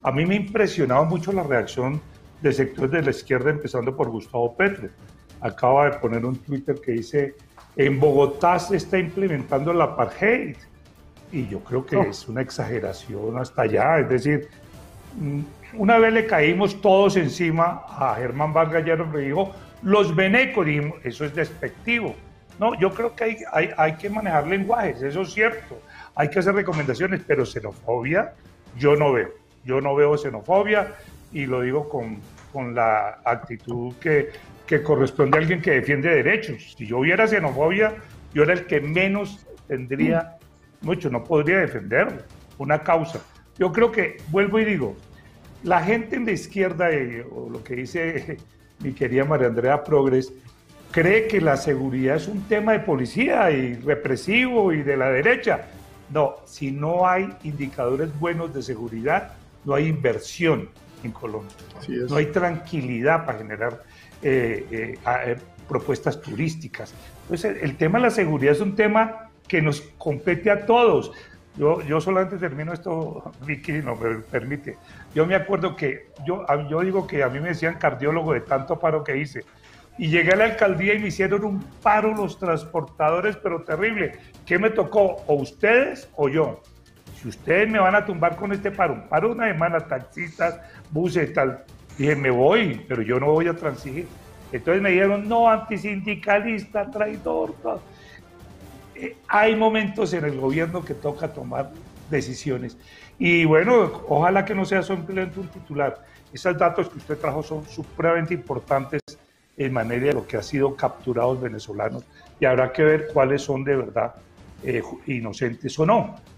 A mí me ha impresionado mucho la reacción de sectores de la izquierda, empezando por Gustavo Petro. Acaba de poner un Twitter que dice, en Bogotá se está implementando el apartheid. Y yo creo que es una exageración hasta allá. Es decir, una vez le caímos todos encima a Germán Vargas Lleras, que dijo, los venecos, dijimos, eso es despectivo. No, yo creo que hay que manejar lenguajes, eso es cierto. Hay que hacer recomendaciones, pero xenofobia yo no veo. Yo no veo xenofobia y lo digo con la actitud que corresponde a alguien que defiende derechos. Si yo viera xenofobia, yo era el que menos tendría, mucho, no podría defenderlo, una causa. Yo creo que, vuelvo y digo, la gente en la izquierda, o lo que dice mi querida María Andrea Progres, cree que la seguridad es un tema de policía y represivo y de la derecha. No, si no hay indicadores buenos de seguridad, no hay inversión en Colombia. No hay tranquilidad para generar propuestas turísticas. Entonces, el tema de la seguridad es un tema que nos compete a todos. Yo solamente termino esto, Vicky, no me permite. Yo me acuerdo que, yo digo que a mí me decían cardiólogo de tanto paro que hice. Y llegué a la alcaldía y me hicieron un paro los transportadores, pero terrible. ¿Qué me tocó? ¿O ustedes o yo? Si ustedes me van a tumbar con este paro, un paro de una semana, taxistas, buses y tal. Dije, me voy, pero yo no voy a transigir. Entonces me dijeron, no, antisindicalista, traidor, todo. Hay momentos en el gobierno que toca tomar decisiones. Y bueno, ojalá que no sea simplemente un titular. Esos datos que usted trajo son supremamente importantes en manera de lo que ha sido capturados venezolanos y habrá que ver cuáles son de verdad inocentes o no.